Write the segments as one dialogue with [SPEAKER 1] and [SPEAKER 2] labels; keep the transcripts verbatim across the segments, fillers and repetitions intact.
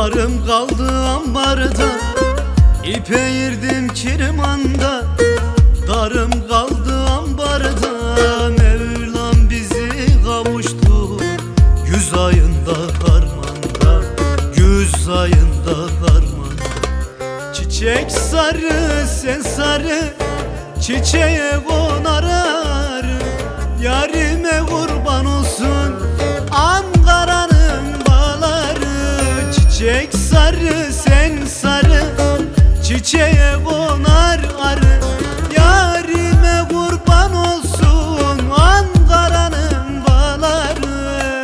[SPEAKER 1] Darım kaldı ambarda, ipe yirdim kirmanda. Darım kaldı ambarda, Mevlam bizi kavuştu güz ayında harmanda, güz ayında harmanda. Çiçek sarı sen sarı, çiçeğe konar arı. Yarime kurban olsun Ankara'nın bağları. Çiçek sarı sen sarı, çiçeğe konar arı. Yarime kurban olsun Ankara'nın bağları.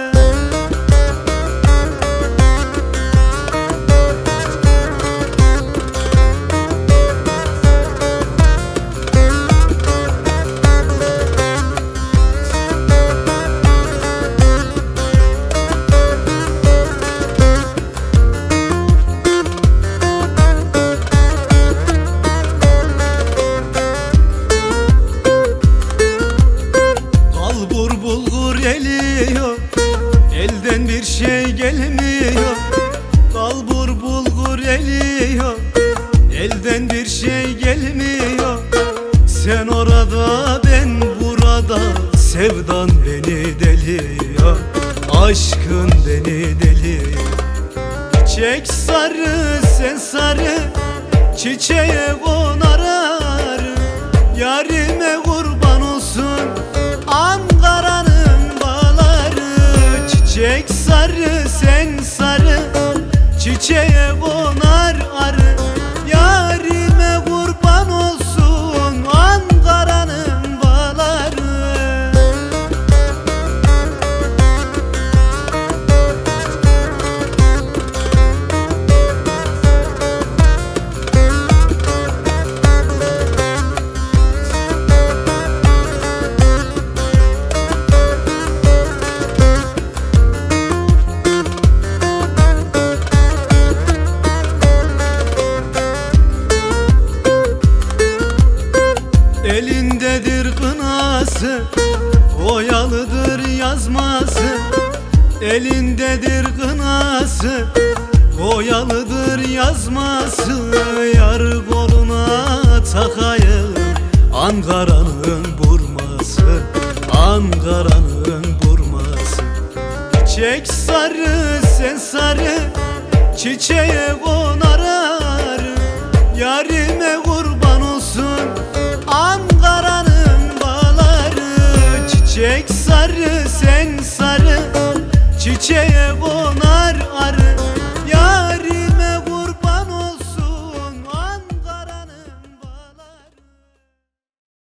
[SPEAKER 1] Geliyor, elden bir şey gelmiyor. Kalbur bulgur eliyor, elden bir şey gelmiyor. Sen orada ben burada, sevdan beni deliyor, aşkın beni deliyor. Çiçek sarı sen sarı, çiçeğe konar arı. Yarime kurban olsun Ankara'nın bağları. Çiçek sarı sen sarı, çiçeğe konar arı. Yarime kurban olsun Ankara'nın bağları. Elindedir kınası, oyalıdır yazması. Elindedir kınası, oyalıdır yazması. Yar koluna takayım Ankara'nın burması, Ankara'nın burması. Çiçek sarı sen sarı, çiçeğe konar arı. Yarime kurban olsun Ankara'nın bağları. Çiçek sarı sen sarı, çiçeğe konar arı.